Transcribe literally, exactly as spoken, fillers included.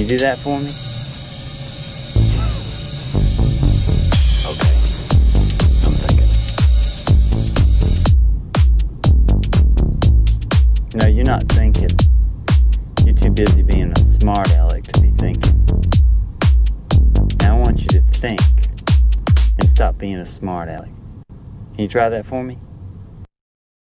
you do that for me? Okay. I'm thinking. No, you're not thinking. You're too busy being a smart aleck to be thinking. Now I want you to think and stop being a smart aleck. Can you try that for me?